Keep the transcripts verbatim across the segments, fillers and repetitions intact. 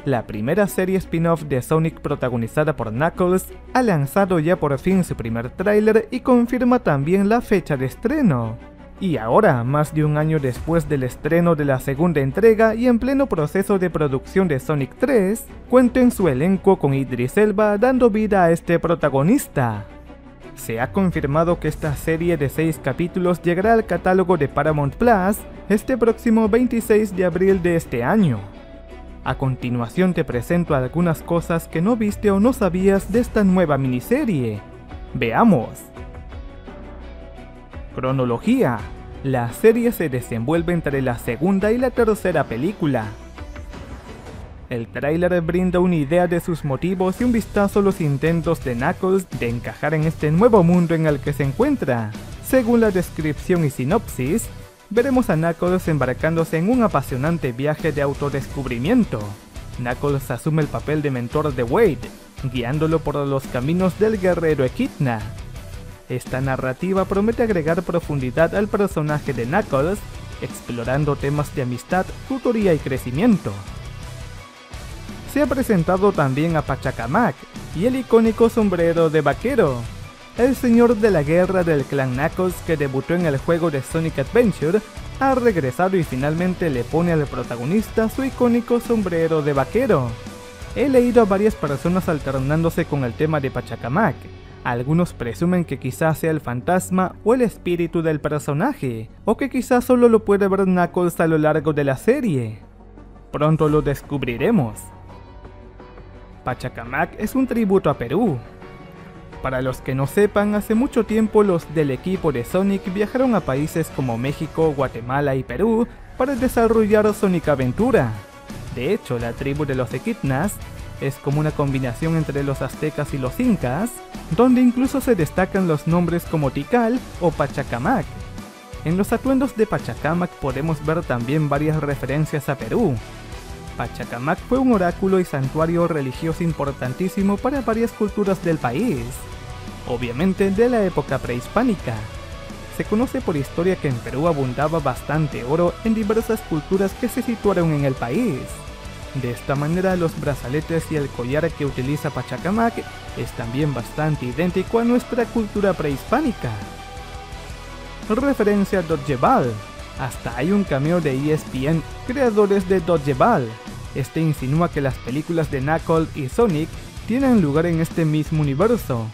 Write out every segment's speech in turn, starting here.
la primera serie spin-off de Sonic protagonizada por Knuckles, ha lanzado ya por fin su primer tráiler y confirma también la fecha de estreno. Y ahora, más de un año después del estreno de la segunda entrega y en pleno proceso de producción de Sonic tres, cuenta en su elenco con Idris Elba dando vida a este protagonista. Se ha confirmado que esta serie de seis capítulos llegará al catálogo de Paramount Plus este próximo veintiséis de abril de este año. A continuación te presento algunas cosas que no viste o no sabías de esta nueva miniserie. Veamos. Cronología. La serie se desenvuelve entre la segunda y la tercera película. El tráiler brinda una idea de sus motivos y un vistazo a los intentos de Knuckles de encajar en este nuevo mundo en el que se encuentra. Según la descripción y sinopsis, veremos a Knuckles embarcándose en un apasionante viaje de autodescubrimiento. Knuckles asume el papel de mentor de Wade, guiándolo por los caminos del guerrero Echidna. Esta narrativa promete agregar profundidad al personaje de Knuckles, explorando temas de amistad, tutoría y crecimiento. Se ha presentado también a Pachacamac y el icónico sombrero de vaquero, el señor de la guerra del clan Knuckles que debutó en el juego de Sonic Adventure, ha regresado y finalmente le pone al protagonista su icónico sombrero de vaquero. He leído a varias personas alternándose con el tema de Pachacamac. Algunos presumen que quizás sea el fantasma o el espíritu del personaje, o que quizás solo lo puede ver Knuckles a lo largo de la serie. Pronto lo descubriremos. Pachacamac es un tributo a Perú. Para los que no sepan, hace mucho tiempo los del equipo de Sonic viajaron a países como México, Guatemala y Perú para desarrollar Sonic Aventura. De hecho, la tribu de los Echidnas es como una combinación entre los aztecas y los incas, donde incluso se destacan los nombres como Tikal o Pachacamac. En los atuendos de Pachacamac podemos ver también varias referencias a Perú. Pachacamac fue un oráculo y santuario religioso importantísimo para varias culturas del país, obviamente de la época prehispánica. Se conoce por historia que en Perú abundaba bastante oro en diversas culturas que se situaron en el país. De esta manera los brazaletes y el collar que utiliza Pachacamac es también bastante idéntico a nuestra cultura prehispánica. Referencia a Dodgeball. Hasta hay un cameo de E S P N, creadores de Dodgeball. Este insinúa que las películas de Knuckles y Sonic tienen lugar en este mismo universo.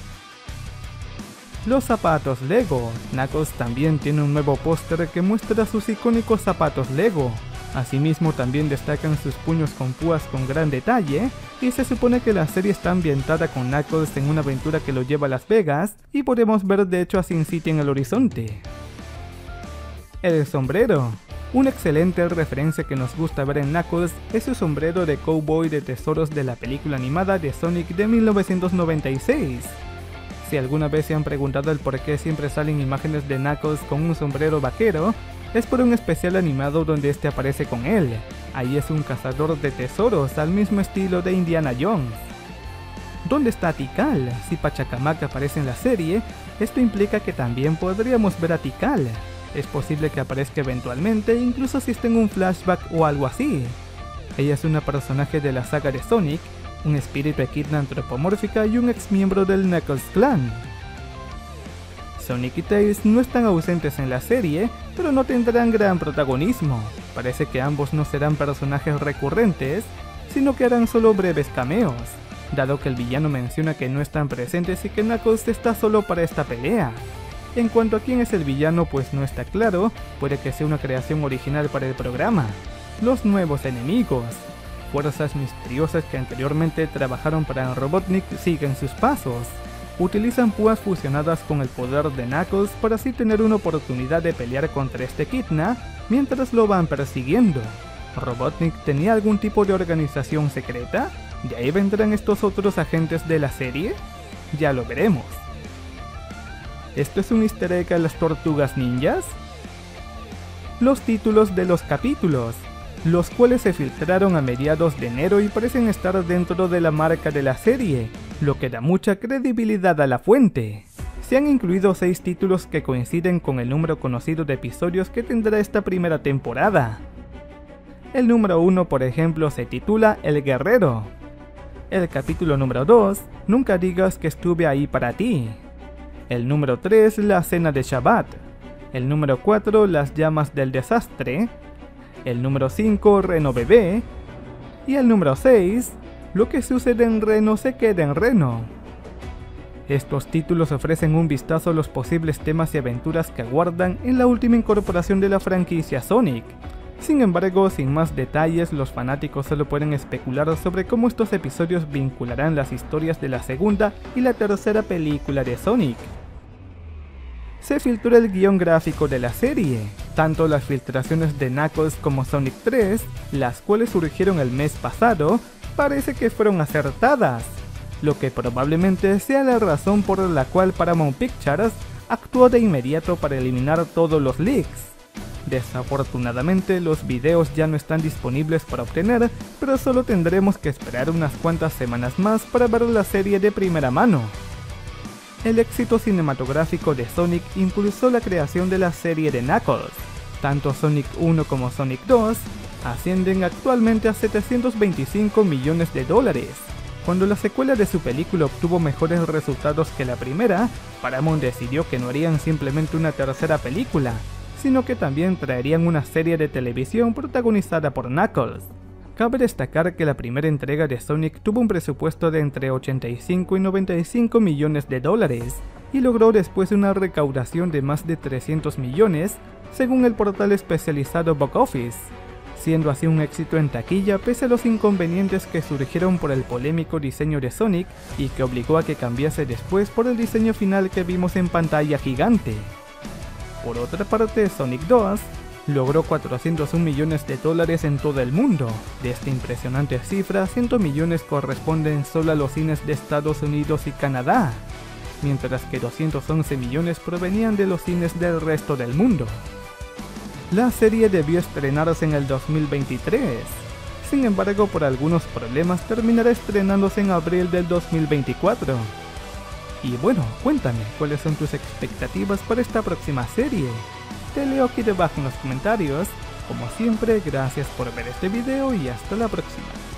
Los zapatos Lego. Knuckles también tiene un nuevo póster que muestra sus icónicos zapatos Lego. Asimismo también destacan sus puños con púas con gran detalle, y se supone que la serie está ambientada con Knuckles en una aventura que lo lleva a Las Vegas, y podemos ver de hecho a Sin City en el horizonte. El sombrero. Una excelente referencia que nos gusta ver en Knuckles es su sombrero de cowboy de tesoros de la película animada de Sonic de mil novecientos noventa y seis. Si alguna vez se han preguntado el por qué siempre salen imágenes de Knuckles con un sombrero vaquero, es por un especial animado donde este aparece con él. Ahí es un cazador de tesoros al mismo estilo de Indiana Jones. ¿Dónde está Tikal? Si Pachacamac aparece en la serie, esto implica que también podríamos ver a Tikal. Es posible que aparezca eventualmente, incluso si está en un flashback o algo así. Ella es una personaje de la saga de Sonic, un espíritu Echidna antropomórfica y un ex miembro del Knuckles Clan. Sonic y Tails no están ausentes en la serie, pero no tendrán gran protagonismo. Parece que ambos no serán personajes recurrentes, sino que harán solo breves cameos, dado que el villano menciona que no están presentes y que Knuckles está solo para esta pelea. En cuanto a quién es el villano, pues no está claro, puede que sea una creación original para el programa. Los nuevos enemigos. Fuerzas misteriosas que anteriormente trabajaron para Robotnik siguen sus pasos. Utilizan púas fusionadas con el poder de Knuckles para así tener una oportunidad de pelear contra este Echidna mientras lo van persiguiendo. ¿Robotnik tenía algún tipo de organización secreta? ¿De ahí vendrán estos otros agentes de la serie? Ya lo veremos. ¿Esto es un easter egg a las tortugas ninjas? Los títulos de los capítulos, los cuales se filtraron a mediados de enero y parecen estar dentro de la marca de la serie, lo que da mucha credibilidad a la fuente. Se han incluido seis títulos que coinciden con el número conocido de episodios que tendrá esta primera temporada. El número uno, por ejemplo, se titula El Guerrero. El capítulo número dos, Nunca digas que estuve ahí para ti. El número tres, La cena de Shabbat. El número cuatro, Las llamas del desastre. El número cinco, Reno bebé. Y el número seis, Lo que sucede en Reno se queda en Reno. Estos títulos ofrecen un vistazo a los posibles temas y aventuras que aguardan en la última incorporación de la franquicia Sonic. Sin embargo, sin más detalles, los fanáticos solo pueden especular sobre cómo estos episodios vincularán las historias de la segunda y la tercera película de Sonic. Se filtró el guión gráfico de la serie, tanto las filtraciones de Knuckles como Sonic tres, las cuales surgieron el mes pasado, parece que fueron acertadas, lo que probablemente sea la razón por la cual Paramount Pictures actuó de inmediato para eliminar todos los leaks. Desafortunadamente, los videos ya no están disponibles para obtener, pero solo tendremos que esperar unas cuantas semanas más para ver la serie de primera mano. El éxito cinematográfico de Sonic impulsó la creación de la serie de Knuckles. Tanto Sonic uno como Sonic dos ascienden actualmente a setecientos veinticinco millones de dólares. Cuando la secuela de su película obtuvo mejores resultados que la primera, Paramount decidió que no harían simplemente una tercera película, sino que también traerían una serie de televisión protagonizada por Knuckles. Cabe destacar que la primera entrega de Sonic tuvo un presupuesto de entre ochenta y cinco y noventa y cinco millones de dólares, y logró después una recaudación de más de trescientos millones, según el portal especializado Box Office, siendo así un éxito en taquilla pese a los inconvenientes que surgieron por el polémico diseño de Sonic y que obligó a que cambiase después por el diseño final que vimos en pantalla gigante. Por otra parte, Sonic dos logró cuatrocientos un millones de dólares en todo el mundo. De esta impresionante cifra, cien millones corresponden solo a los cines de Estados Unidos y Canadá, mientras que doscientos once millones provenían de los cines del resto del mundo. La serie debió estrenarse en el dos mil veintitrés, sin embargo por algunos problemas terminará estrenándose en abril del dos mil veinticuatro. Y bueno, cuéntame, ¿cuáles son tus expectativas para esta próxima serie? Te leo aquí debajo en los comentarios. Como siempre, gracias por ver este video y hasta la próxima.